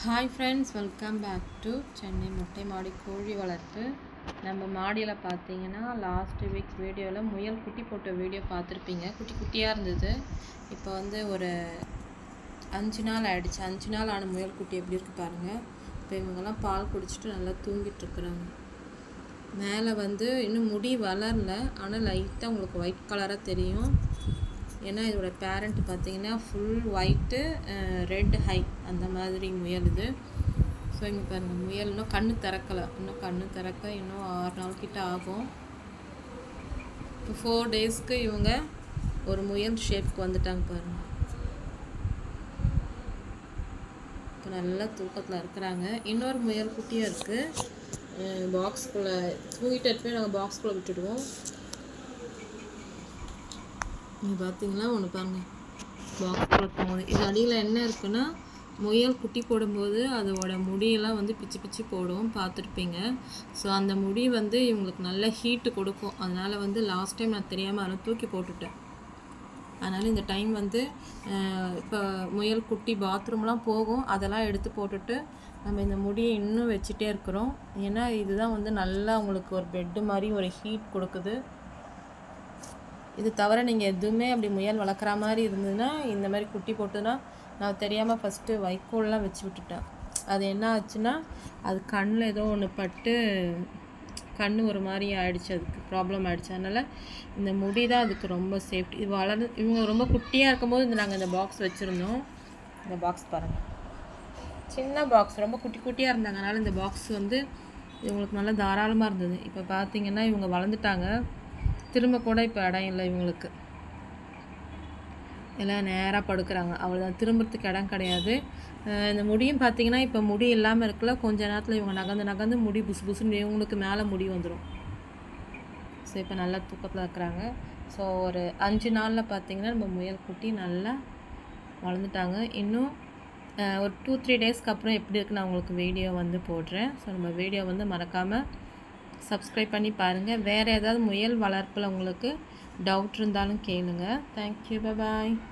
Hi friends, welcome back to Chennai முட்டை மாடி கோழி வளர்ப்பு. நம்ம மாடியில் பார்த்தீங்கன்னா லாஸ்ட் வீக் வீடியோவில் முயல் குட்டி போட்ட வீடியோ பார்த்துருப்பீங்க. குட்டி குட்டியாக இருந்தது. இப்போ வந்து ஒரு 5 நாள் ஆகிடுச்சு. 5 நாள் ஆன முயல் குட்டி எப்படி இருக்குது பாருங்கள். இப்போ இவங்கெல்லாம் பால் குடிச்சிட்டு நல்லா தூங்கிட்டு இருக்கிறாங்க. மேலே வந்து இன்னும் முடி வளரல, ஆனால் லைட்டாக உங்களுக்கு ஒயிட் கலராக தெரியும். ஏன்னா இதோட பேரண்ட் பார்த்தீங்கன்னா ஃபுல் ஒயிட்டு ரெட் ஹை அந்த மாதிரி முயல் இது. ஸோ இங்கே பாருங்கள், முயல் இன்னும் கண்ணு திறக்கலை. இன்னும் 6 நாள் கிட்ட ஆகும். இப்போ 4 டேஸ்க்கு இவங்க ஒரு முயல் ஷேப்புக்கு வந்துட்டாங்க பாருங்கள். இப்போ நல்லா தூக்கத்தில் இருக்கிறாங்க. இன்னொரு முயல் குட்டியும் இருக்குது. பாக்ஸ்குள்ளே தூங்கிட்டு போய் நாங்கள் பாக்ஸ்குள்ளே விட்டுடுவோம். நீங்கள் பார்த்தீங்களா, ஒன்று பாருங்கள், பாக்ஸ்குள்ளே போகுது. இது அடியில் என்ன இருக்குன்னா, முயல் குட்டி போடும்போது அதோட முடியெல்லாம் வந்து பிச்சு பிச்சு போடும், பார்த்துருப்பீங்க. ஸோ அந்த முடி வந்து இவங்களுக்கு நல்ல ஹீட்டு கொடுக்கும். அதனால் வந்து லாஸ்ட் டைம் நான் தெரியாமல் அதை தூக்கி போட்டுட்டேன். அதனால் இந்த டைம் வந்து இப்போ முயல் குட்டி பாத்ரூம்லாம் போகும், அதெல்லாம் எடுத்து போட்டுட்டு நம்ம இந்த முடியை இன்னும் வச்சுட்டே இருக்கிறோம். ஏன்னா இதுதான் வந்து நல்லா அவங்களுக்கு ஒரு பெட்டு மாதிரி ஒரு ஹீட் கொடுக்குது. இது தவிர நீங்கள் எதுவுமே அப்படி முயல் வளர்க்குற மாதிரி இருந்ததுன்னா, இந்த மாதிரி குட்டி போட்டுன்னா, நான் தெரியாமல் ஃபஸ்ட்டு வைக்கோல்லாம் வச்சு விட்டுட்டேன். அது என்ன ஆச்சுன்னா, அது கண்ணில் ஏதோ ஒன்று பட்டு கண் ஒரு மாதிரி ஆகிடுச்சு, அதுக்கு ப்ராப்ளம் ஆகிடுச்சு. அதனால் இந்த முடி தான் அதுக்கு ரொம்ப சேஃப்டி. இது இவங்க ரொம்ப குட்டியாக இருக்கும்போது நாங்கள் இந்த பாக்ஸ் வச்சுருந்தோம். இந்த பாக்ஸ் பாருங்கள், சின்ன பாக்ஸ், ரொம்ப குட்டி குட்டியாக இருந்தாங்க. அதனால் இந்த பாக்ஸ் வந்து இவங்களுக்கு நல்லா தாராளமாக இருந்தது. இப்போ பார்த்தீங்கன்னா இவங்க வளர்ந்துட்டாங்க. திரும்ப கூட இப்போ இடம் இல்லை இவங்களுக்கு. எல்லாம் நேராக படுக்கிறாங்க, அவ்வளோதான். திரும்புறதுக்கு இடம் கிடையாது. இந்த முடியும் பார்த்தீங்கன்னா இப்போ முடி இல்லாமல் இருக்கல. கொஞ்ச நேரத்தில் இவங்க நகர்ந்து முடி புசு புசுன்னு இவங்களுக்கு மேலே முடி வந்துடும். ஸோ இப்போ நல்லா தூக்கத்தில் இருக்கிறாங்க. ஸோ ஒரு 5 நாளில் பார்த்தீங்கன்னா நம்ம முயல் குட்டி நல்லா வளர்ந்துட்டாங்க. இன்னும் ஒரு 2-3 டேஸ்க்கு அப்புறம் எப்படி இருக்குன்னு நான் உங்களுக்கு வீடியோ வந்து போடுறேன். ஸோ நம்ம வீடியோ வந்து மறக்காமல் சப்ஸ்கிரைப் பண்ணி பாருங்கள். வேறு ஏதாவது முயல் வளர்ப்பில் உங்களுக்கு டவுட் இருந்தாலும் கேளுங்க. தேங்க்யூ, பாய்.